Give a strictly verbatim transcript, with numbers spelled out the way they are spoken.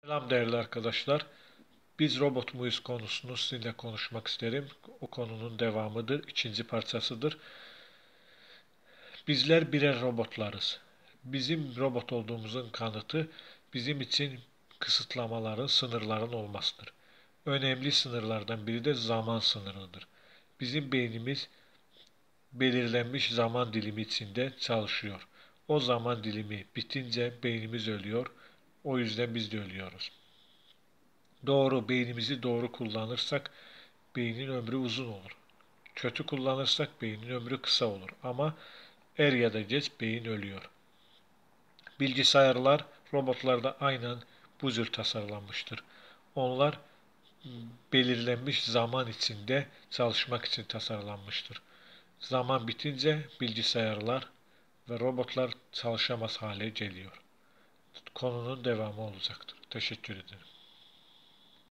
Selam değerli arkadaşlar. Biz robot muyuz konusunu sizinle konuşmak isterim. O konunun devamıdır, ikinci parçasıdır. Bizler birer robotlarız. Bizim robot olduğumuzun kanıtı bizim için kısıtlamaların, sınırların olmasıdır. Önemli sınırlardan biri de zaman sınırıdır. Bizim beynimiz belirlenmiş zaman dilimi içinde çalışıyor. O zaman dilimi bitince beynimiz ölüyor. O yüzden biz de ölüyoruz. Doğru, beynimizi doğru kullanırsak beynin ömrü uzun olur. Kötü kullanırsak beynin ömrü kısa olur. Ama er ya da geç beyin ölüyor. Bilgisayarlar, robotlar da aynen bu tür tasarlanmıştır. Onlar belirlenmiş zaman içinde çalışmak için tasarlanmıştır. Zaman bitince bilgisayarlar ve robotlar çalışamaz hale geliyor. Konunun devamı olacaktır. Teşekkür ederim.